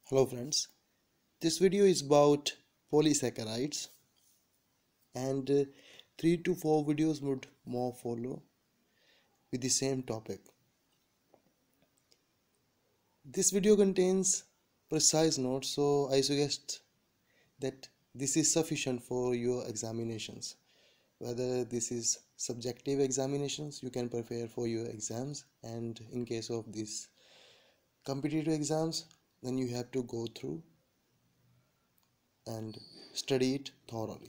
Hello friends, this video is about polysaccharides and 3 to 4 videos would more follow with the same topic. This video contains precise notes, so I suggest that this is sufficient for your examinations. Whether this is subjective examinations, you can prepare for your exams, and in case of these competitive exams, then you have to go through and study it thoroughly.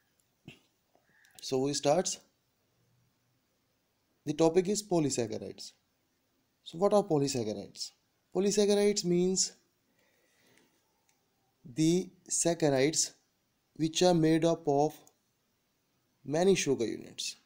So we start. The topic is polysaccharides. So what are polysaccharides? Polysaccharides means the saccharides which are made up of many sugar units.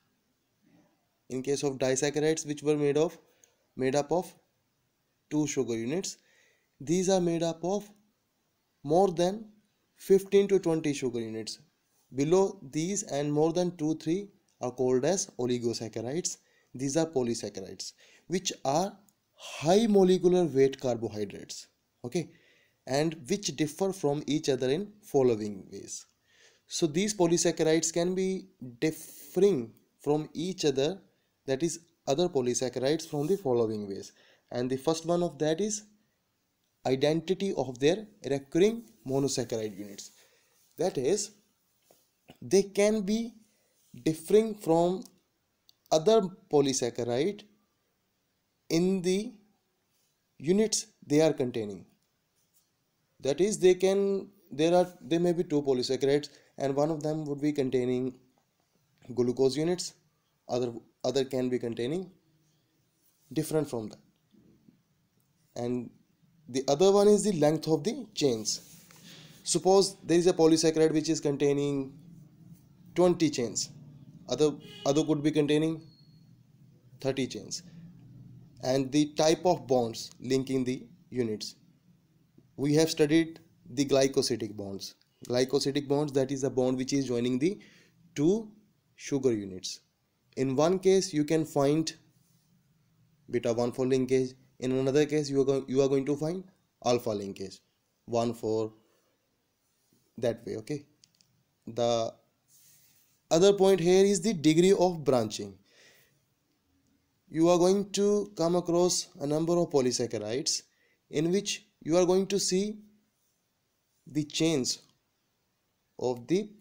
In case of disaccharides, which were made up of 2 sugar units, these are made up of more than 15 to 20 sugar units. Below these and more than 2-3 are called as oligosaccharides. These are polysaccharides, which are high molecular weight carbohydrates, okay, and which differ from each other in following ways. So these polysaccharides can be differing from each other, that is other polysaccharides, from the following ways. And the first one of that is identity of their recurring monosaccharide units. That is, they can be differing from other polysaccharide in the units they are containing. That is, there may be 2 polysaccharides and one of them would be containing glucose units, other can be containing different from that, and the other one is the length of the chains. Suppose there is a polysaccharide which is containing 20 chains, other could be containing 30 chains, and the type of bonds linking the units. We have studied the glycosidic bonds. Glycosidic bonds, that is the bond which is joining the 2 sugar units. In one case you can find beta 1,4 linkage, in another case you are going to find alpha linkage 1,4, that way, okay. The other point here is the degree of branching. You are going to come across a number of polysaccharides in which you are going to see the chains of the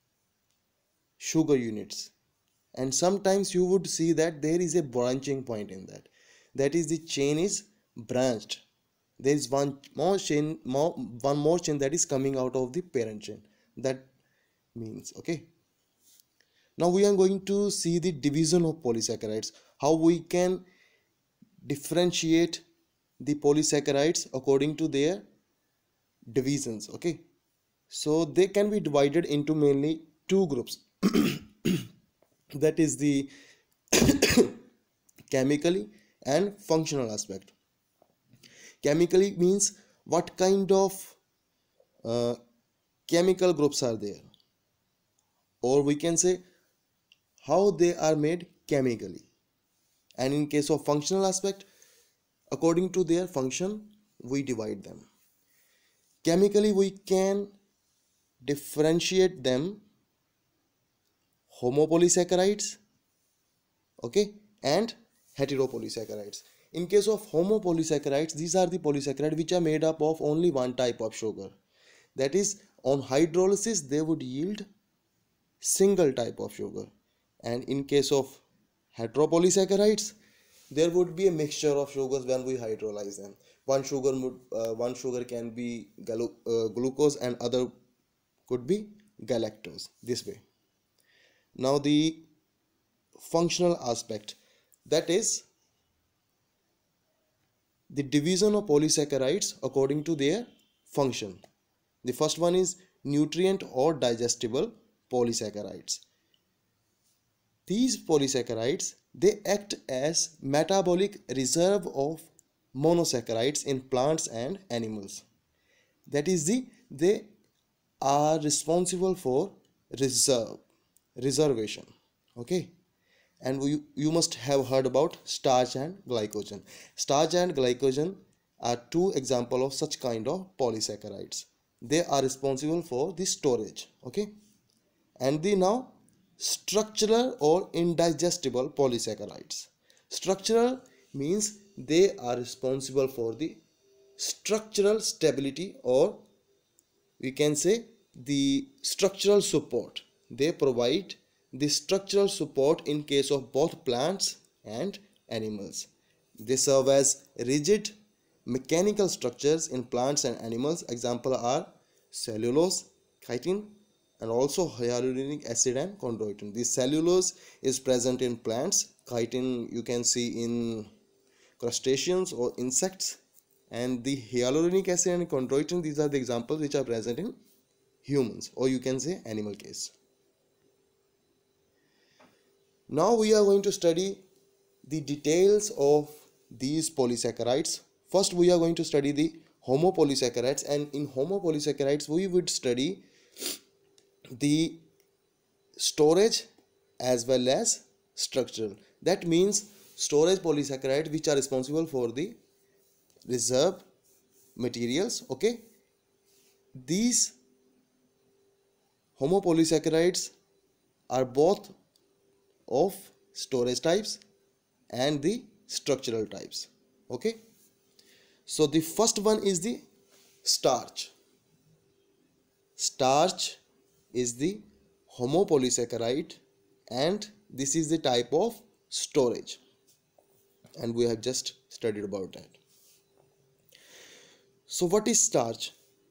sugar units, and sometimes you would see that there is a branching point in that, that is, the chain is branched. There is one more chain that is coming out of the parent chain, that means, okay. Now we are going to see the division of polysaccharides, how we can differentiate the polysaccharides according to their divisions, okay. So they can be divided into mainly 2 groups. That is the chemically and functional aspect. Chemically means what kind of uh, chemical groups are there, or we can say how they are made chemically. And in case of functional aspect, according to their function we divide them. Chemically we can differentiate them homopolysaccharides, okay, and heteropolysaccharides. In case of homopolysaccharides, these are the polysaccharides which are made up of only one type of sugar. That is, on hydrolysis they would yield single type of sugar. And in case of heteropolysaccharides, there would be a mixture of sugars when we hydrolyze them. One sugar can be glucose and other could be galactose, this way. Now the functional aspect, that is the division of polysaccharides according to their function. The first one is nutrient or digestible polysaccharides. These polysaccharides, they act as metabolic reserve of monosaccharides in plants and animals. That is, they are responsible for reservation, okay. And you must have heard about starch and glycogen. Starch and glycogen, are two examples of such kind of polysaccharides. They are responsible for the storage. Okay, and the now structural or indigestible polysaccharides. Structural means they are responsible for the structural stability, or we can say the structural support. They provide the structural support in case of both plants and animals. They serve as rigid mechanical structures in plants and animals. Examples are cellulose, chitin, and also hyaluronic acid and chondroitin. The cellulose is present in plants, chitin you can see in crustaceans or insects, and the hyaluronic acid and chondroitin, these are the examples which are present in humans, or you can say animal case. Now we are going to study the details of these polysaccharides. First we are going to study the homopolysaccharides, and in homopolysaccharides we would study the storage as well as structural. That means storage polysaccharides which are responsible for the reserve materials. Okay, these homopolysaccharides are both of storage types and the structural types. Okay, so the first one is the starch. Starch is the homopolysaccharide, and this is the type of storage, and we have just studied about that. So what is starch?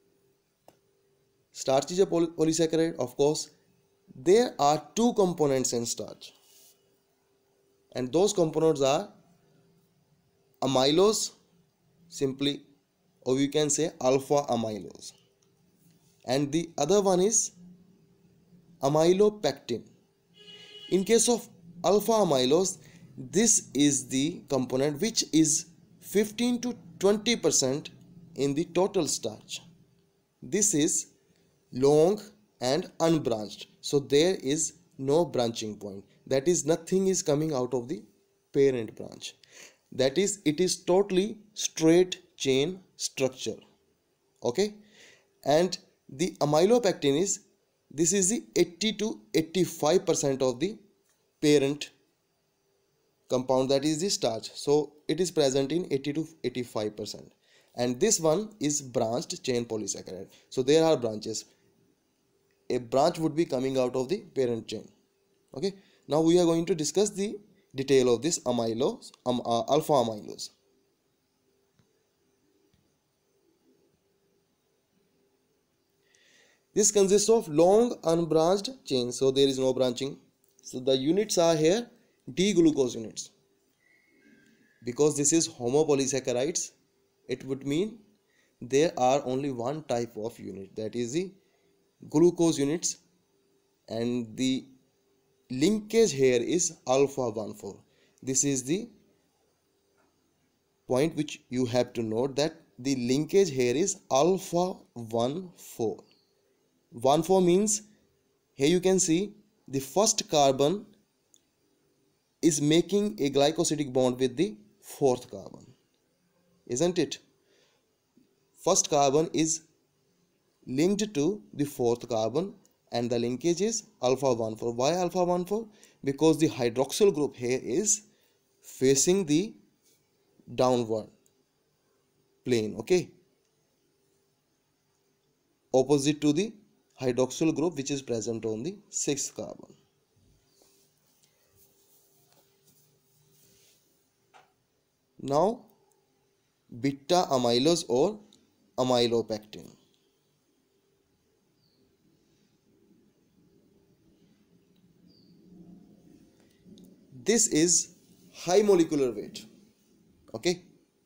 Starch is a polysaccharide. Of course, there are two components in starch, and those components are amylose simply, or we can say alpha amylose, and the other one is amylopectin. In case of alpha amylose, this is the component which is 15 to 20% in the total starch. This is long and unbranched, so there is no branching point. That is, nothing is coming out of the parent branch. That is, it is totally straight chain structure. Okay, and the amylopectin is, this is the 80 to 85% of the parent compound, that is the starch. So it is present in 80 to 85%, and this one is branched chain polysaccharide. So there are branches. A branch would be coming out of the parent chain. Okay, now we are going to discuss the detail of this amylose, alpha amylose. This consists of long unbranched chains, so there is no branching. So the units are here D-glucose units. Because this is homopolysaccharides, it would mean there are only one type of unit, that is the glucose units, and the linkage here is alpha 1,4. This is the point which you have to note, that the linkage here is alpha 1,4. 1,4 means, here you can see the first carbon is making a glycosidic bond with the fourth carbon, isn't it? First carbon is linked to the fourth carbon, and the linkage is alpha 1,4. Why alpha 1,4? Because the hydroxyl group here is facing the downward plane, okay, opposite to the hydroxyl group which is present on the sixth carbon. Now beta amylose or amylopectin. This is high molecular weight. Okay,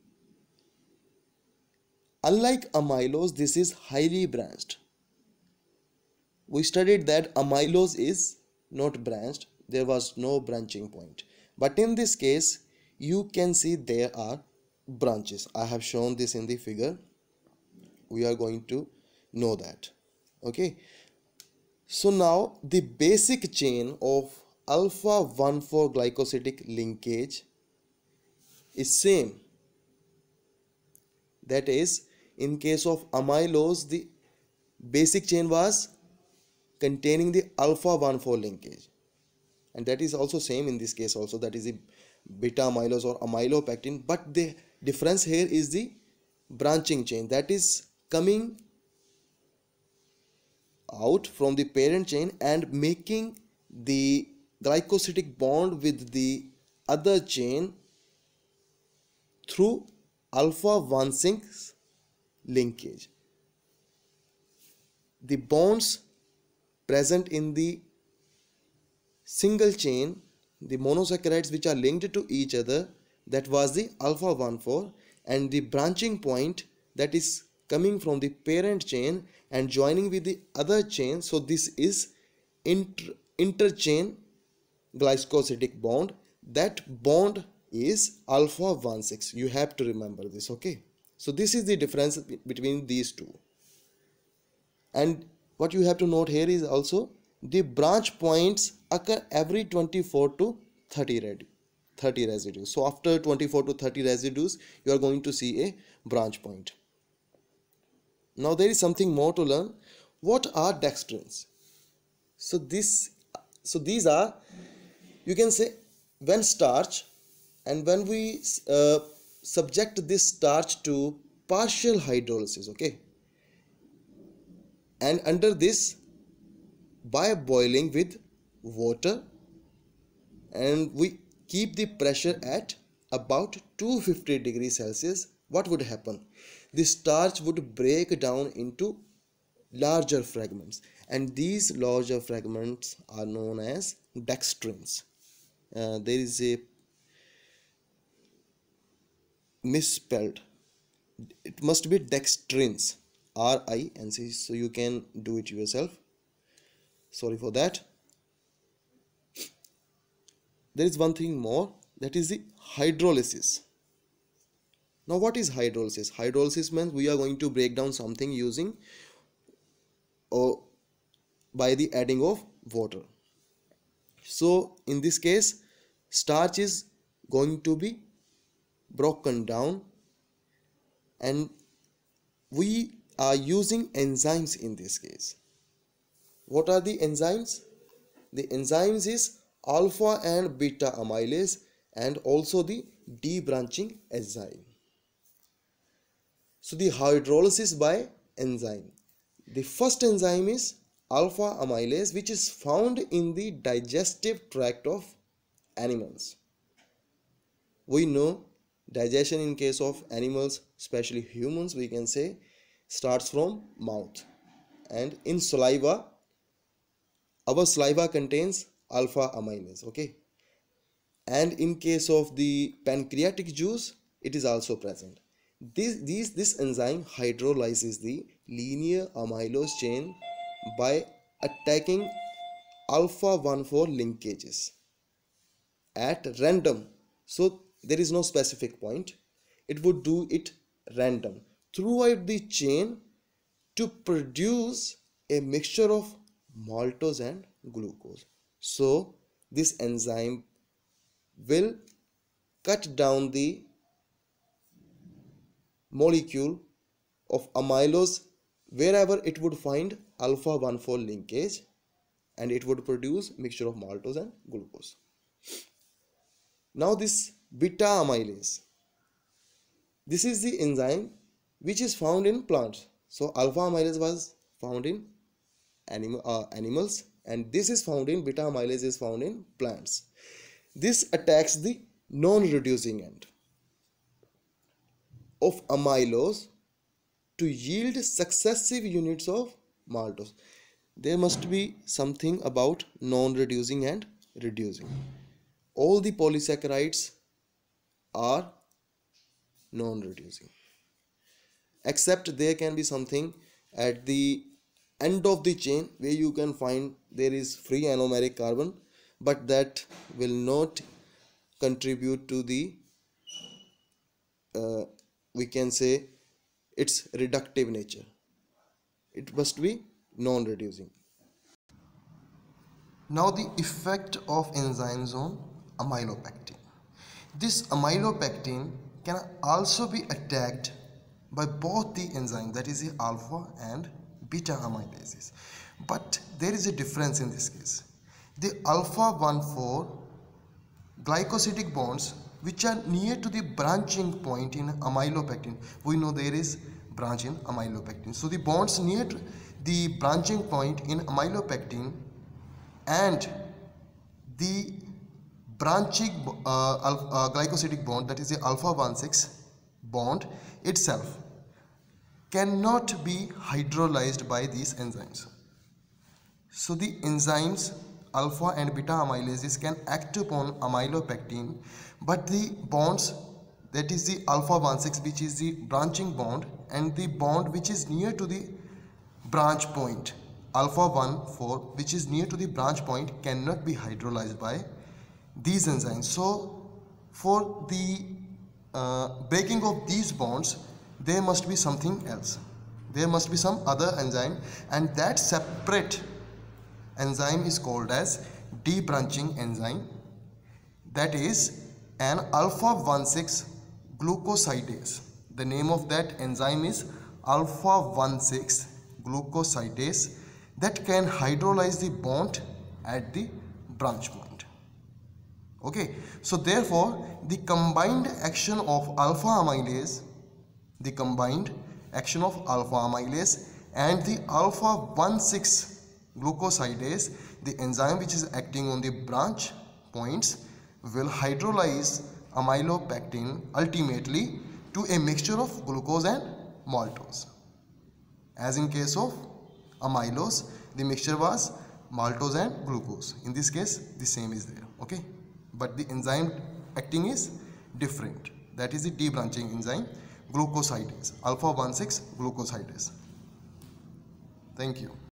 unlike amylose, this is highly branched. We studied that amylose is not branched, there was no branching point, but in this case you can see there are branches. I have shown this in the figure. We are going to know that. Okay, so now the basic chain of alpha 1,4 glycosidic linkage is same. That is, in case of amylose, the basic chain was containing the alpha 1,4 linkage, and that is also same in this case also, that is the beta amylose or amylopectin. But the difference here is the branching chain that is coming out from the parent chain and making the glycosidic bond with the other chain through alpha 1,6 linkage. The bonds present in the single chain, the monosaccharides which are linked to each other, that was the alpha 1,4, and the branching point that is coming from the parent chain and joining with the other chain. So this is interchain glycosidic bond. That bond is alpha 1,6. You have to remember this, okay? So this is the difference between these two. And what you have to note here is also the branch points occur every 24 to 30 residues. So after 24 to 30 residues, you are going to see a branch point. Now there is something more to learn. What are dextrins? So these are, you can say, when starch, and when we subject this starch to partial hydrolysis, okay, and under this, by boiling with water, and we keep the pressure at about 250 degrees Celsius, what would happen? The starch would break down into larger fragments, and these larger fragments are known as dextrins. There is a misspelled, it must be dextrins, RINC, so you can do it yourself, sorry for that. There is one thing more, that is the hydrolysis. Now what is hydrolysis? Hydrolysis means we are going to break down something using or by the adding of water. So in this case, starch is going to be broken down, and we are using enzymes in this case. What are the enzymes? The enzymes is alpha and beta amylase, and also the debranching enzyme. So the hydrolysis by enzyme. The first enzyme is alpha amylase, which is found in the digestive tract of animals. We know digestion in case of animals, especially humans, we can say starts from mouth, and in saliva, our saliva contains alpha amylase, okay, and in case of the pancreatic juice, it is also present. This enzyme hydrolyzes the linear amylose chain by attacking alpha 1,4 linkages at random. So there is no specific point, it would do it random throughout the chain to produce a mixture of maltose and glucose. So this enzyme will cut down the molecule of amylose wherever it would find alpha 1,4 linkage, and it would produce mixture of maltose and glucose. Now this beta amylase, this is the enzyme which is found in plants. So alpha amylase was found in animals, and this is found in beta amylase is found in plants. This attacks the non-reducing end of amylose to yield successive units of maltose. There must be something about non-reducing and reducing. All the polysaccharides are non-reducing, except there can be something at the end of the chain where you can find there is free anomeric carbon, but that will not contribute to the we can say its reductive nature. It must be non-reducing. Now the effect of enzymes on amylopectin. This amylopectin can also be attacked by both the enzymes, that is the alpha and beta amylases. But there is a difference in this case. The alpha 1,4 glycosidic bonds which are near to the branching point in amylopectin, we know there is branch in amylopectin, so the bonds near to the branching point in amylopectin and the branching glycosidic bond, that is the alpha 1,6 bond itself, cannot be hydrolyzed by these enzymes. So the enzymes alpha and beta amylases can act upon amylopectin, but the bonds, that is the alpha 1,6 which is the branching bond and the bond which is near to the branch point alpha 1,4 which is near to the branch point, cannot be hydrolyzed by these enzymes. So for the breaking of these bonds, there must be something else. There must be some other enzyme, and that separate enzyme is called as debranching enzyme, that is an alpha 1,6 glucosidase. The name of that enzyme is alpha 1,6 glucosidase that can hydrolyze the bond at the branch point. Okay, so therefore the combined action of alpha amylase, and the alpha 1,6 glucosidase, the enzyme which is acting on the branch points, will hydrolyze amylopectin ultimately to a mixture of glucose and maltose. As in case of amylose, the mixture was maltose and glucose. In this case, the same is there. Okay, but the enzyme acting is different. That is the debranching enzyme, glucosidase, alpha 1,6 glucosidase. Thank you.